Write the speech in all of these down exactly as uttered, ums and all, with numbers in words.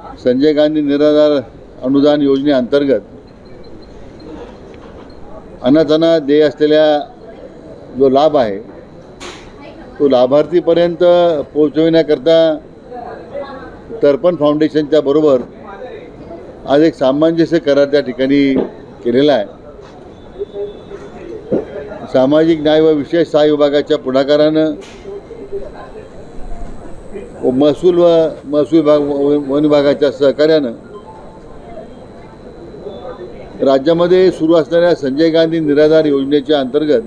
संजय गांधी निराधार अनुदान योजनेअंतर्गत अनाथांना देय असलेल्या जो लाभ आहे तो लाभार्थीपर्यंत पोहोचविण्याकरता तर्पण फाउंडेशनच्या बरोबर आज एक सामंजस्य करार त्या ठिकाणी केलेला आहे। सामाजिक न्याय व विशेष सहाय्य विभागाच्या पुढाकारानं व महसूल व महसूल विभाग वन विभागाच्या सहकार्यानं राज्यामध्ये सुरू असणाऱ्या संजय गांधी निराधार योजनेच्या अंतर्गत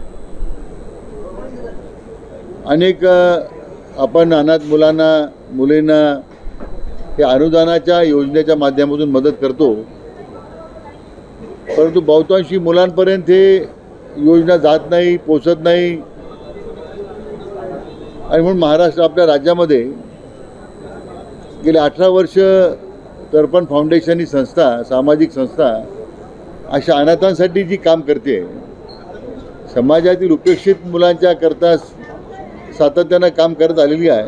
अनेक आपण अनाथ मुलांना मुलींना हे अनुदानाच्या योजनेच्या माध्यमातून मदत करतो, परंतु बहुतांशी मुलांपर्यंत हे योजना जात नाही, पोचत नाही आणि म्हणून महाराष्ट्र आपल्या राज्यामध्ये गेले अठरा वर्ष तर्पण फाउंडेशन ही संस्था, सामाजिक संस्था अशा अनाथांसाठी जी काम करते, समाजातील उपेक्षित मुलांच्या करता सातत्यानं काम करत आलेली आहे।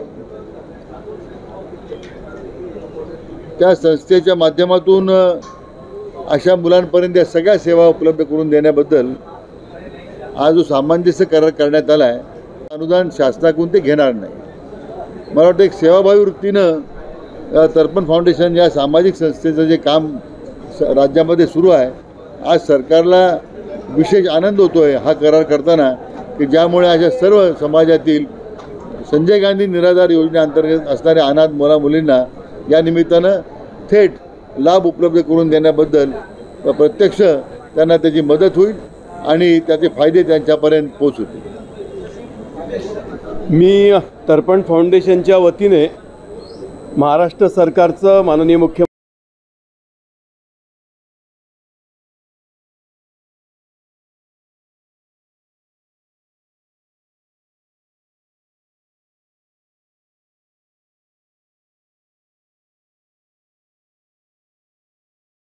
त्या संस्थेच्या माध्यमातून अशा मुलांपर्यंत या सगळ्या सेवा उपलब्ध करून देण्याबद्दल आज जो सामंजस्य करार करण्यात आला आहे, अनुदान शासनाकडून ते घेणार नाही। मला वाटतं एक सेवाभावी वृत्तीनं तर्पण फाउंडेशन या सामाजिक संस्थेचं जे काम राज्यामध्ये सुरू आहे, आज सरकारला विशेष आनंद होतो आहे हा करार करताना की ज्यामुळे अशा सर्व समाजातील संजय गांधी निराधार योजनेअंतर्गत असणाऱ्या अनाथ मुला मुलींना या निमित्तानं थेट लाभ उपलब्ध करून देण्याबद्दल प्रत्यक्ष त्यांना त्याची मदत होईल आणि त्याचे फायदे त्यांच्यापर्यंत पोहोचतील। मी तर्पण फाउंडेशनच्या वतीने महाराष्ट्र सरकारचं माननीय मुख्य